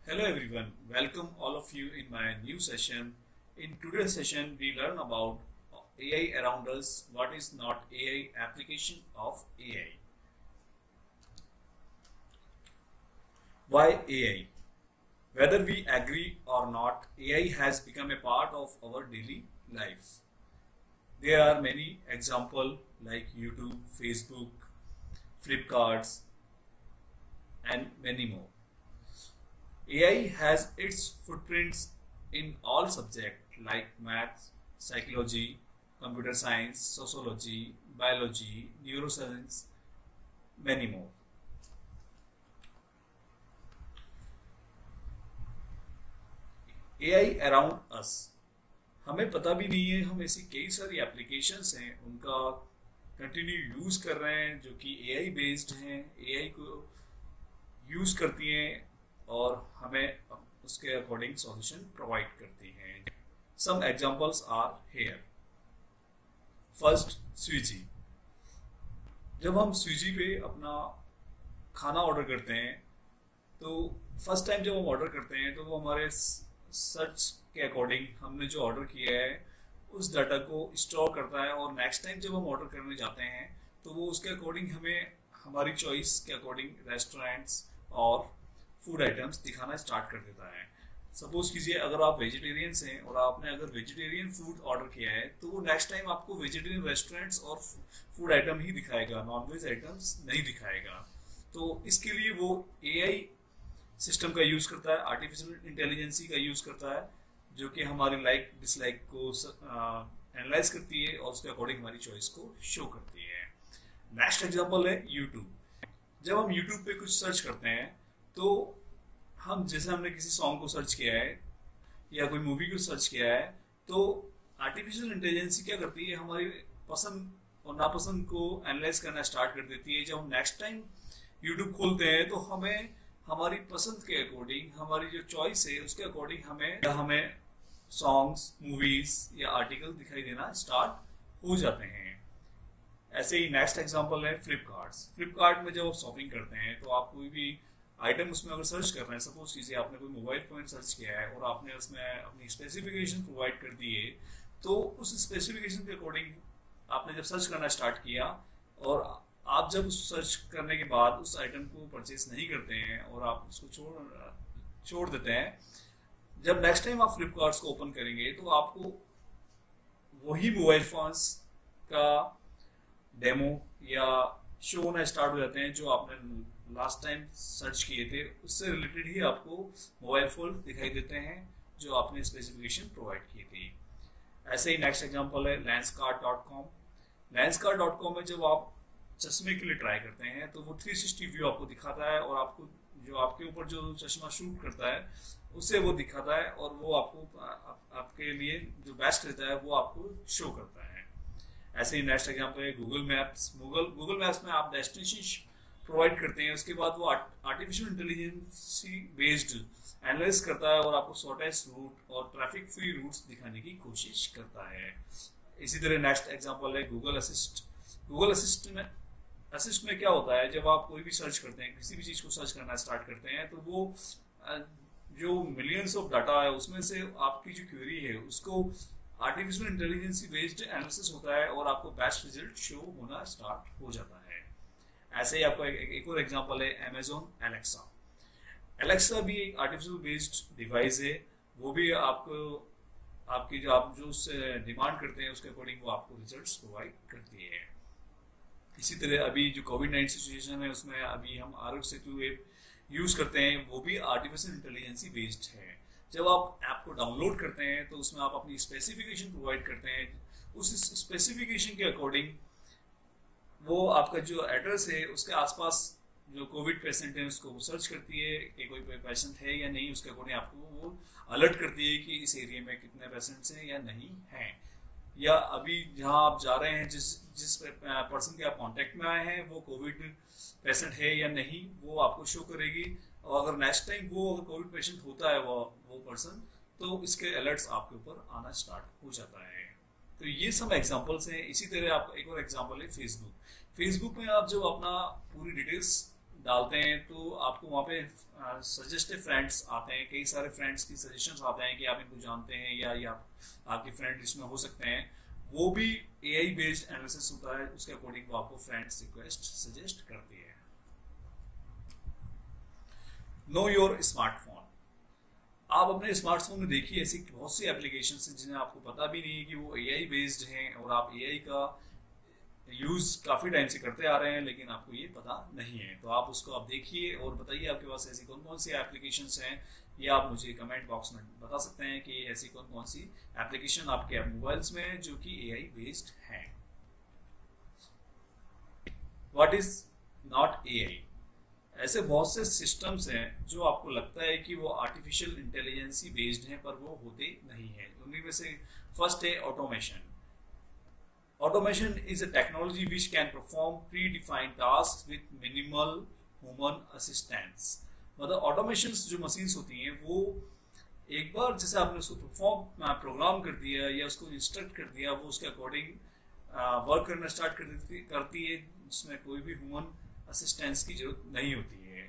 Hello everyone, welcome all of you in my new session. In today's session, we learn about AI around us, what is not AI, application of AI. Why AI? Whether we agree or not, AI has become a part of our daily life. There are many examples like YouTube, Facebook, Flipkarts, and many more. AI has its footprints in all subjects like maths, psychology, computer science, sociology, biology, neuroscience, many more. AI around us. हमें पता भी नहीं है, हम ऐसी कई सारी applications हैं उनका कंटिन्यू यूज कर रहे हैं जो कि एआई बेस्ड हैं, एआई को यूज करती हैं और हमें उसके अकॉर्डिंग सॉल्यूशन प्रोवाइड करती हैं. Some examples are here. First, Swiggy. जब हम स्विगी पे अपना खाना ऑर्डर करते हैं तो फर्स्ट टाइम जब हम ऑर्डर करते हैं तो वो हमारे सर्च के अकॉर्डिंग हमने जो ऑर्डर किया है उस डाटा को स्टोर करता है और नेक्स्ट टाइम जब हम ऑर्डर करने जाते हैं तो वो उसके अकॉर्डिंग हमें हमारी चॉइस के अकॉर्डिंग रेस्टोरेंट्स और फूड आइटम्स दिखाना स्टार्ट कर देता है. सपोज कीजिए अगर आप वेजिटेरियंस हैं और आपने अगर वेजिटेरियन फूड ऑर्डर किया है तो वो नेक्स्ट टाइम आपको वेजिटेरियन रेस्टोरेंट्स और फूड आइटम ही दिखाएगा, नॉनवेज आइटम्स नहीं दिखाएगा. तो इसके लिए वो एआई सिस्टम का यूज करता है, आर्टिफिशियल इंटेलिजेंसी का यूज करता है जो कि हमारी लाइक डिसलाइक को एनालाइज करती है और उसके अकॉर्डिंग हमारी चॉइस को शो करती है. नेक्स्ट एग्जांपल है यूट्यूब. जब हम यूट्यूब पे कुछ सर्च करते हैं तो हम जैसे हमने किसी सॉन्ग को सर्च किया है या कोई मूवी को सर्च किया है तो आर्टिफिशियल इंटेलिजेंसी क्या करती है, हमारी पसंद और नापसंद को एनालाइज करना स्टार्ट कर देती है. जब हम नेक्स्ट टाइम यूट्यूब खोलते हैं तो हमें हमारी पसंद के अकॉर्डिंग, हमारी जो चॉइस है उसके अकॉर्डिंग हमें सॉन्ग्स, मूवीज या आर्टिकल दिखाई देना स्टार्ट हो जाते हैं. ऐसे ही नेक्स्ट एग्जांपल है फ्लिपकार्ट्स. फ्लिपकार्ट में जब आप शॉपिंग करते हैं तो आप कोई भी आइटम उसमें अगर सर्च कर रहे हैं, सपोज कीजिए आपने कोई मोबाइल फोन सर्च किया है और आपने उसमें अपनी स्पेसिफिकेशन प्रोवाइड कर दी है तो उस स्पेसिफिकेशन के अकॉर्डिंग आपने जब सर्च करना स्टार्ट किया और आप जब उस सर्च करने के बाद उस आइटम को परचेज नहीं करते हैं और आप उसको छोड़ देते हैं, जब नेक्स्ट टाइम आप फ्लिपकार्ट्स को ओपन करेंगे तो आपको वही मोबाइल फोन्स का डेमो या शो होना स्टार्ट हो जाते हैं जो आपने लास्ट टाइम सर्च किए थे, उससे रिलेटेड ही आपको मोबाइल फोन दिखाई देते हैं जो आपने स्पेसिफिकेशन प्रोवाइड की थी. ऐसे ही नेक्स्ट एग्जांपल है लेंसकार्ट.com. लेंसकार्ट.com में जब आप चश्मे के लिए ट्राई करते हैं तो वो 360 व्यू आपको दिखाता है और आपको जो आपके ऊपर जो चश्मा शूट करता है उससे वो दिखाता है और वो आपको आपके लिए जो बेस्ट रहता है वो आपको शो करता है. ऐसे ही नेक्स्ट एग्जांपल है गूगल मैप्स. गूगल मैप्स में आप डेस्टिनेशन प्रोवाइड करते हैं, उसके बाद वो आर्टिफिशियल इंटेलिजेंसी बेस्ड एनालाइज करता है और आपको शॉर्टेस्ट रूट और ट्रैफिक फ्री रूट्स दिखाने की कोशिश करता है. इसी तरह नेक्स्ट एग्जांपल है गूगल असिस्ट. गूगल असिस्ट में क्या होता है, जब आप कोई भी सर्च करते हैं, किसी भी चीज को सर्च करना स्टार्ट करते हैं तो वो जो मिलियंस ऑफ डाटा है उसमें से आपकी जो क्वेरी है उसको आर्टिफिशियल इंटेलिजेंसी बेस्ड एनालिसिस होता है और आपको बेस्ट रिजल्ट शो होना स्टार्ट हो जाता है. ऐसे ही आपको एक और एग्जांपल है अमेजोन एलेक्सा. एलेक्सा भी एक आर्टिफिशियल बेस्ड डिवाइस है, वो भी आपको आपकी जो आप जो डिमांड करते हैं उसके अकॉर्डिंग वो आपको रिजल्ट्स प्रोवाइड करती है. इसी तरह अभी जो कोविड-19 सिचुएशन है उसमें अभी हम आरोग्य सेतु ऐप यूज करते हैं, वो भी आर्टिफिशियल इंटेलिजेंसी बेस्ड है. जब आप ऐप को डाउनलोड करते हैं तो उसमें आप अपनी स्पेसिफिकेशन प्रोवाइड करते हैं, उस स्पेसिफिकेशन के अकॉर्डिंग वो आपका जो एड्रेस है उसके आसपास जो कोविड पेशेंट है उसको सर्च करती है कि कोई पेशेंट है या नहीं, उसके अकॉर्डिंग आपको वो अलर्ट करती है कि इस एरिया में कितने पेशेंट्स हैं या नहीं हैं. या अभी जहां आप जा रहे हैं, जिस पर्सन के आप कांटेक्ट में आए हैं वो कोविड पेशेंट है या नहीं वो आपको शो करेगी. और अगर नेक्स्ट टाइम वो अगर कोविड पेशेंट होता है वो पर्सन तो इसके अलर्ट्स आपके ऊपर आना स्टार्ट हो जाता है. तो ये सब एग्जांपल्स हैं. इसी तरह आप एक और एग्जांपल है फेसबुक. फेसबुक में आप जब अपना पूरी डिटेल्स डालते हैं तो आपको वहाँ पे सजेस्टिव फ्रेंड्स आते हैं, कई सारे फ्रेंड्स की सजेशंस आते हैं कि आप इनको जानते हैं या ये आपके फ्रेंड इसमें हो सकते हैं। वो भी एआई बेस्ड एनालिसिस होता है, उसके अकॉर्डिंग वो आपको फ्रेंड्स रिक्वेस्ट सजेस्ट करती है। Know your smartphone. आप अपने स्मार्टफोन में देखिए ऐसी बहुत सी एप्लीकेशन हैं जिन्हें आपको पता भी नहीं है कि वो एआई बेस्ड हैं और आप एआई का यूज काफी टाइम से करते आ रहे हैं, लेकिन आपको ये पता नहीं है। तो आप उसको आप देखिए और बताइए आपके पास ऐसी कौन कौन सी एप्लीकेशंस हैं, ये आप मुझे कमेंट बॉक्स में बता सकते हैं कि ऐसी कौन कौन सी एप्लीकेशन आपके मोबाइल्स में हैं जो कि एआई बेस्ड हैं। What is not AI? ऐसे बहुत से सिस्टम्स हैं जो आपको लगता है कि वो आर्टिफिशियल इंटेलिजेंस बेस्ड हैं, पर वो होते नहीं हैं। उन्हीं में से फर्स्ट है automation. Automation is a technology which can perform predefined tasks with minimal human assistance। मतलब ऑटोमेशन जो मशीन्स होती हैं वो एक बार जैसे आपने उसको प्रोग्राम कर दिया या उसको इंस्ट्रक्ट कर दिया, वो उसके अकॉर्डिंग वर्क करना स्टार्ट करती है, जिसमें कोई भी ह्यूमन असिस्टेंस की जरूरत नहीं होती है।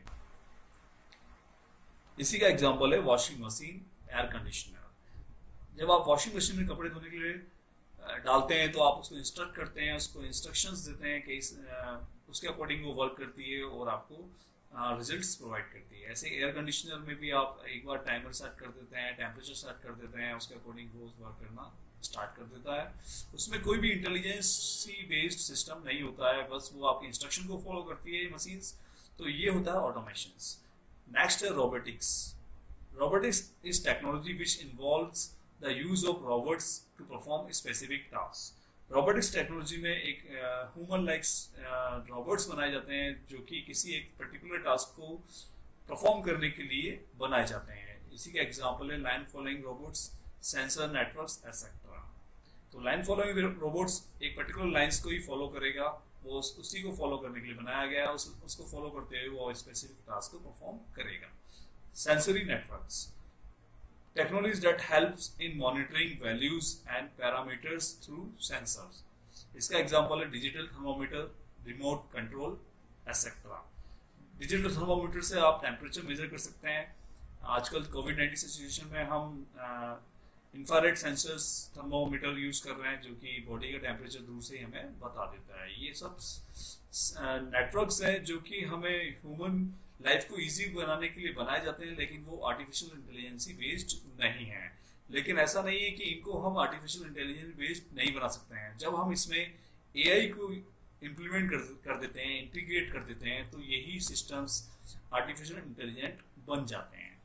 इसी का एग्जांपल है वॉशिंग मशीन, एयर कंडीशनर। जब आप वॉशिंग मशीन में कपड़े धोने के लिए डालते हैं तो आप उसको इंस्ट्रक्ट करते हैं, उसको इंस्ट्रक्शंस देते हैं कि उसके अकॉर्डिंग वो वर्क करती है और आपको रिजल्ट्स प्रोवाइड करती है। ऐसे एयर कंडीशनर में भी आप एक बार टाइमर सेट कर देते हैं, टेम्परेचर सेट कर देते हैं, उसके अकॉर्डिंग वो वर्क करना स्टार्ट कर देता है। उसमें कोई भी इंटेलिजेंस बेस्ड सिस्टम नहीं होता है, बस वो आपके इंस्ट्रक्शन को फॉलो करती है मशीन्स। तो ये होता है ऑटोमेशन। नेक्स्ट है robotics. Robotics is technology which involves the use of robots to perform specific tasks। Robotics technology में एक ह्यूमन लाइक रोबोट्स बनाए जाते हैं जो कि किसी एक पर्टिकुलर टास्क को परफॉर्म करने के लिए बनाए जाते हैं। इसी का एग्जांपल है line following robots, sensor networks etcetera. तो लाइन फॉलोइंग रोबोट्स एक पर्टिकुलर लाइंस को ही फॉलो करेगा, वो उसी को फॉलो करने के लिए बनाया गया है, उसको फॉलो करते हुए वो स्पेसिफिक टास्क को परफॉर्म करेगा। Sensory networks, technologies that helps in monitoring values and parameters through sensors। इसका एग्जांपल है digital thermometer, remote control etcetera. Digital thermometer से आप टेम्परेचर मेजर कर सकते हैं। आजकल कोविड-19 सिचुएशन में हम इंफ्रारेड सेंसर्स थर्मोमीटर यूज कर रहे हैं जो कि बॉडी का टेम्परेचर दूर से ही हमें बता देता है। ये सब नेटवर्क्स हैं जो कि हमें ह्यूमन लाइफ को इजी बनाने के लिए बनाए जाते हैं, लेकिन वो आर्टिफिशियल इंटेलिजेंस बेस्ड नहीं है। लेकिन ऐसा नहीं है कि इनको हम आर्टिफिशियल इंटेलिजेंस बेस्ड नहीं बना सकते हैं। जब हम इसमें एआई को इम्प्लीमेंट कर देते हैं, इंटीग्रेट कर देते हैं, तो यही सिस्टम्स आर्टिफिशियल इंटेलिजेंट बन जाते हैं।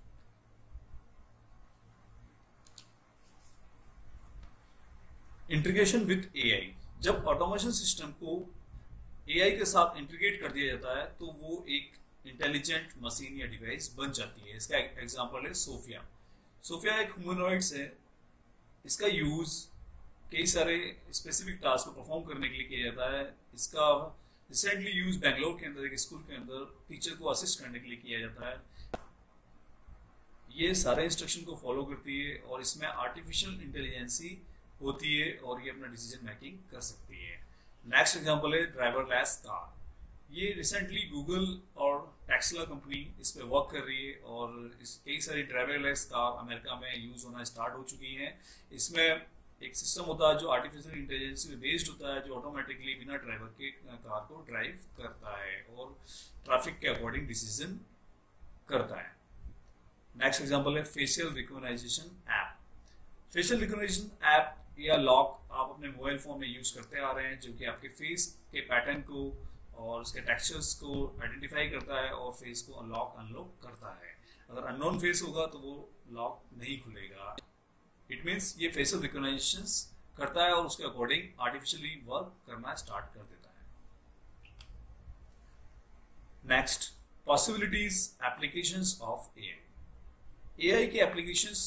Integration with AI. जब ऑटोमेशन सिस्टम को एआई के साथ इंटीग्रेट कर दिया जाता है तो वो एक इंटेलिजेंट मशीन या डिवाइस बन जाती है। इसका एग्जांपल है सोफिया। सोफिया एक ह्यूमनॉइड्स है। इसका यूज कई सारे स्पेसिफिक टास्क को परफॉर्म करने के लिए किया जाता है। इसका रिसेंटली यूज बेंगलोर के अंदर एक स्कूल के अंदर टीचर को असिस्ट करने के लिए किया जाता है। ये सारे इंस्ट्रक्शन को फॉलो करती है और इसमें आर्टिफिशियल इंटेलिजेंसी होती है और ये अपना डिसीजन मेकिंग कर सकती है। नेक्स्ट एग्जांपल है ड्राइवरलेस कार। ये रिसेंटली गूगल और टेस्ला कंपनी इस पे वर्क कर रही है और कई सारी ड्राइवरलेस कार अमेरिका में यूज होना स्टार्ट हो चुकी हैं। इसमें एक सिस्टम होता है जो आर्टिफिशियल इंटेलिजेंस पे बेस्ड होता है, जो ऑटोमेटिकली बिना ड्राइवर के कार को ड्राइव करता है और ट्रैफिक के अकॉर्डिंग डिसीजन करता है। नेक्स्ट एग्जांपल है facial recognition app. Facial recognition app या लॉक आप अपने मोबाइल फोन में यूज करते आ रहे हैं, जो कि आपके फेस के पैटर्न को और उसके टेक्सचर्स को आइडेंटिफाई करता है और फेस को अनलॉक अनलॉक करता है। अगर अननोन फेस होगा तो वो लॉक नहीं खुलेगा। इट मीन्स ये फेशियल रिकॉग्निशन करता है और उसके अकॉर्डिंग आर्टिफिशियली वर्क करना स्टार्ट कर देता है। Next, possibilities applications of AI. AI की एप्लीकेशंस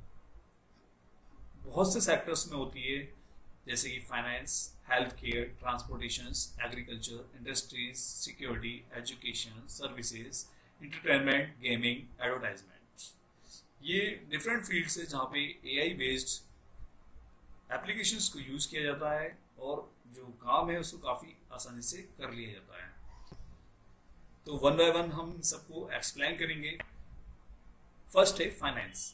बहुत से सेक्टर्स में होती है, जैसे कि finance, health care, transportation, agriculture, industries, security, education, services, entertainment, gaming, advertisement. ये डिफरेंट फील्ड्स है जहाँ पे एआई बेस्ड एप्लीकेशंस को यूज किया जाता है और जो काम है उसको काफी आसानी से कर लिया जाता है। तो वन बाय वन हम सबको एक्सप्लेन करेंगे। फर्स्ट है फाइनेंस।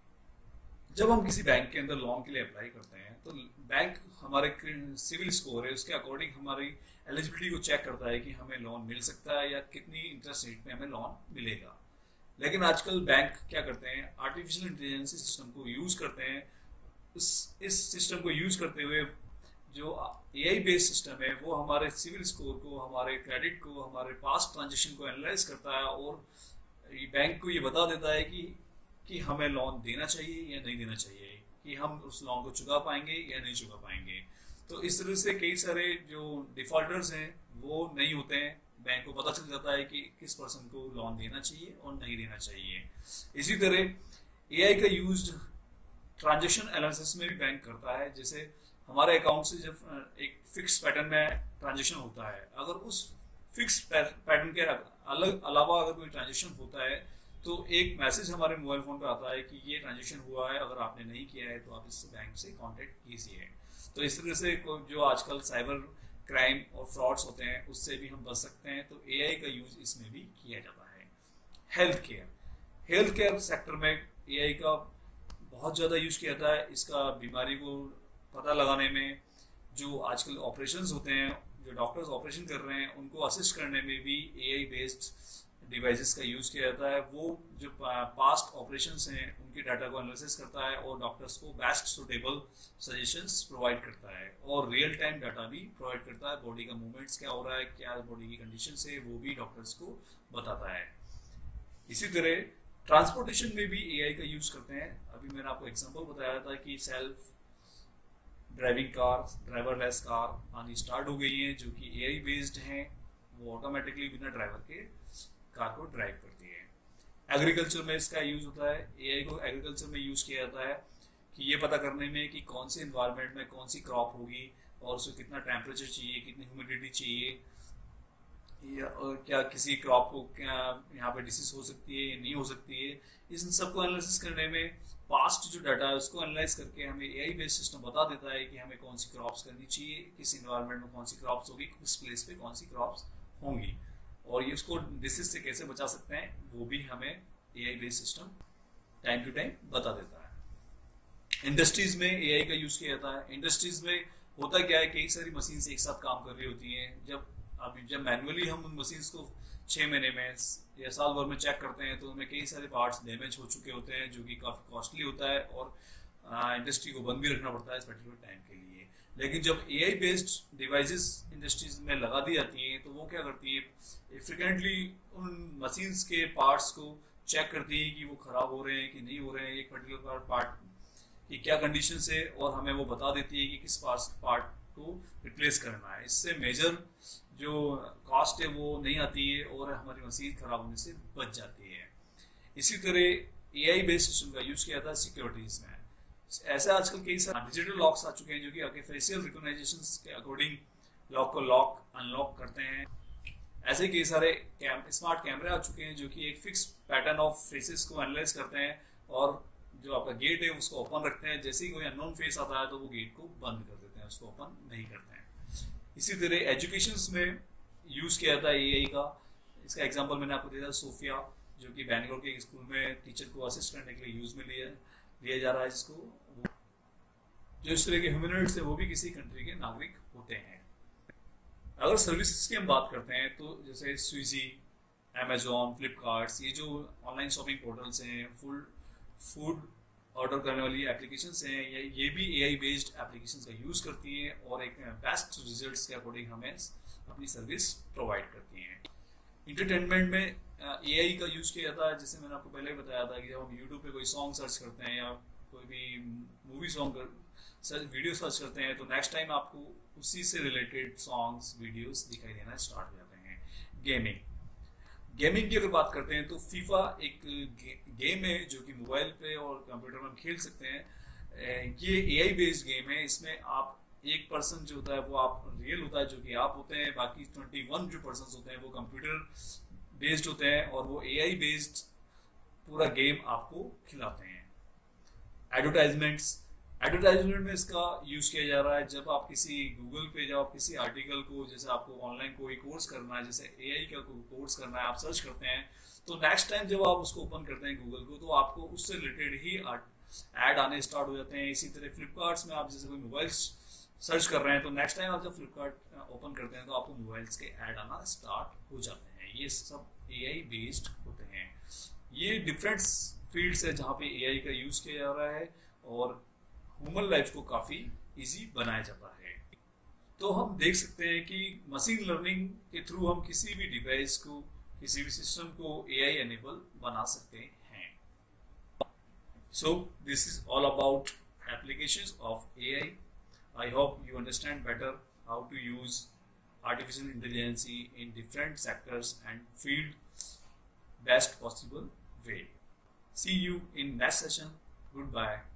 जब हम किसी बैंक के अंदर लोन के लिए अप्लाई करते हैं तो बैंक हमारे सिविल स्कोर है उसके अकॉर्डिंग हमारी एलिजिबिलिटी को चेक करता है कि हमें लोन मिल सकता है या कितनी इंटरेस्ट रेट में हमें लोन मिलेगा। लेकिन आजकल बैंक क्या करते हैं, आर्टिफिशियल इंटेलिजेंस सिस्टम को यूज करते हैं। इस सिस्टम को यूज करते हुए जो एआई बेस्ड सिस्टम है वो हमारे सिविल स्कोर को, हमारे क्रेडिट को, हमारे पास्ट ट्रांजेक्शन को एनालाइज करता है और बैंक को ये बता देता है कि हमें लोन देना चाहिए या नहीं देना चाहिए, कि हम उस लोन को चुका पाएंगे या नहीं चुका पाएंगे। तो इस तरह से कई सारे जो डिफॉल्टर्स हैं वो नहीं होते हैं, बैंक को पता चल जाता है कि किस पर्सन को लोन देना चाहिए और नहीं देना चाहिए। इसी तरह एआई का यूज ट्रांजेक्शन एनालिसिस में भी बैंक करता है। जैसे हमारे अकाउंट से जब एक फिक्स पैटर्न में ट्रांजेक्शन होता है, अगर उस फिक्स पैटर्न के अलावा अगर कोई ट्रांजेक्शन होता है तो एक मैसेज हमारे मोबाइल फोन पे आता है कि ये ट्रांजेक्शन हुआ है, अगर आपने नहीं किया है तो आप इस बैंक से कांटेक्ट कीजिए। तो इस तरह से जो आजकल साइबर क्राइम और फ्रॉड्स होते हैं उससे भी हम बच सकते हैं। तो एआई का यूज इसमें भी किया जाता है। हेल्थ केयर सेक्टर में एआई का बहुत ज़्यादा यूज किया जाता है। इसका बीमारी को पता लगाने में, जो आजकल ऑपरेशंस होते हैं, जो डॉक्टर्स ऑपरेशन कर रहे हैं उनको असिस्ट करने में भी एआई बेस्ड डिवाइसेस का यूज किया जाता है। वो जो पास्ट ऑपरेशंस हैं उनके डाटा को एनालिसिस करता है और डॉक्टर्स को बेस्ट सुटेबल सजेशंस प्रोवाइड करता है और रियल टाइम डाटा भी प्रोवाइड करता है। बॉडी का मूवमेंट्स क्या हो रहा है, क्या बॉडी की कंडीशन है, वो भी डॉक्टर्स को बताता है। इसी तरह ट्रांसपोर्टेशन में भी एआई का यूज करते हैं। अभी मैंने आपको एग्जांपल बताया था कि self driving car, driverless car आनी स्टार्ट हो गई हैं जो कि एआई बेस्ड हैं। वो ऑटोमेटिकली बिना ड्राइवर के कार को ड्राइव करती है। एग्रीकल्चर में इसका यूज होता है। एआई को एग्रीकल्चर में यूज किया जाता है कि ये पता करने में कि कौन से इन्वायरमेंट में कौन सी क्रॉप होगी और उसको कितना टेम्परेचर चाहिए, कितनी ह्यूमिडिटी चाहिए, या क्या किसी क्रॉप को क्या यहाँ पे डिसीज हो सकती है या नहीं हो सकती है। इस सबको एनालिसिस करने में पास्ट जो डाटा है उसको एनालाइज करके हमें एआई बेस्ड सिस्टम बता देता है कि हमें कौन सी क्रॉप्स करनी चाहिए, किस इन्वायरमेंट में कौन सी क्रॉप्स होगी, किस प्लेस पे कौन सी क्रॉप्स होंगी और ये उसको डिसीज से कैसे बचा सकते हैं वो भी हमें AI based system time to time बता देता है। इंडस्ट्रीज में एआई का यूज किया जाता है। इंडस्ट्रीज में होता क्या है, कई सारी मशीन एक साथ काम कर रही होती हैं। जब मैनुअली हम उन मशीन्स को 6 महीने में या साल भर में चेक करते हैं तो उनमें कई सारे पार्ट्स डैमेज हो चुके होते हैं जो कि काफ़ी कॉस्टली होता है और इंडस्ट्री को बंद भी रखना पड़ता है इस पर्टिकुलर टाइम के लिए। लेकिन जब एआई बेस्ड डिवाइसेस इंडस्ट्रीज में लगा दी जाती हैं तो वो क्या करती है, फ्रिक्वेंटली उन मशीन्स के पार्ट्स को चेक करती है कि वो खराब हो रहे हैं कि नहीं हो रहे हैं, एक पर्टिकुलर पार्ट की क्या कंडीशन है और हमें वो बता देती है कि किस पार्ट को रिप्लेस करना है। इससे मेजर जो कॉस्ट है वो नहीं आती है और हमारी मशीन खराब होने से बच जाती है। इसी तरह एआई बेस्ड सिस्टम का यूज किया जाता है सिक्योरिटीज में। ऐसे आजकल कई सारे डिजिटल लॉक्स आ चुके हैं जो कि आपके फेशियल रिकॉग्नाइजेशन के अकॉर्डिंग लॉक को लॉक अनलॉक करते हैं। ऐसे कई सारे स्मार्ट कैमरे आ चुके हैं जो कि एक फिक्स पैटर्न ऑफ फेसेस को एनालाइज करते हैं और जो आपका गेट है उसको ओपन रखते हैं। जैसे ही कोई अननोन फेस आता है तो वो गेट को बंद कर देते हैं, उसको ओपन नहीं करते हैं। इसी तरह एजुकेशन में यूज किया जाता है एआई का। इसका एग्जांपल मैंने आपको दिया था, सोफिया, जो कि बैंगलोर के स्कूल में टीचर को असिस्ट करने के लिए यूज में लिया जा रहा है। जिसको जो इस तरह के ह्यूमनॉइड्स है वो भी किसी कंट्री के नागरिक होते हैं। अगर सर्विसेज की हम बात करते हैं तो जैसे स्विगी, अमेजोन, फ्लिपकार्ट, ये जो ऑनलाइन शॉपिंग पोर्टल्स हैं, फूड ऑर्डर करने वाली एप्लीकेशंस हैं, ये भी एआई बेस्ड एप्लीकेशंस का यूज करती हैं और एक बेस्ट रिजल्ट्स के अकॉर्डिंग हमें अपनी सर्विस प्रोवाइड करती हैं। इंटरटेनमेंट में एआई का यूज किया जाता है। जैसे मैंने आपको पहले ही बताया था कि जब हम यूट्यूब पे कोई सॉन्ग सर्च करते हैं या कोई भी मूवी सॉन्ग वीडियो सर्च करते हैं तो नेक्स्ट टाइम आपको उसी से रिलेटेड सॉन्ग्स वीडियोस दिखाई देना स्टार्ट हो जाते हैं। गेमिंग की अगर बात करते हैं तो फीफा एक गेम है जो कि मोबाइल पे और कंप्यूटर में हम खेल सकते हैं। ये एआई बेस्ड गेम है। इसमें आप एक पर्सन जो होता है वो आप रियल होता है जो कि आप होते हैं, बाकी 21 जो पर्सन होते हैं वो कंप्यूटर बेस्ड होते हैं और वो एआई बेस्ड पूरा गेम आपको खिलाते हैं। एडवर्टाइजमेंट में इसका यूज किया जा रहा है। जब आप किसी गूगल पे, जब आप किसी आर्टिकल को, जैसे आपको ऑनलाइन कोई कोर्स करना है, जैसे एआई का कोई कोर्स करना है, आप सर्च करते हैं, तो नेक्स्ट टाइम जब आप उसको ओपन करते हैं गूगल को, तो आपको उससे रिलेटेड ही ऐड आने स्टार्ट हो जाते हैं। इसी तरह फ्लिपकार्ट्स में आप जैसे कोई मोबाइल सर्च कर रहे हैं, तो नेक्स्ट टाइम आप जब फ्लिपकार्ट ओपन करते हैं तो आपको मोबाइल्स के ऐड आना स्टार्ट हो जाते हैं। ये सब एआई बेस्ड होते हैं। ये डिफरेंट फील्ड्स है जहाँ पे एआई का यूज किया जा रहा है और ह्यूमन लाइफ को काफी इजी बनाया जाता है। तो हम देख सकते हैं कि मशीन लर्निंग के थ्रू हम किसी भी डिवाइस को, किसी भी सिस्टम को एआई एनेबल बना सकते हैं। So this is all about applications of AI. I hope you understand better how to use artificial intelligence in different sectors and field best possible way. See you in next session. Goodbye.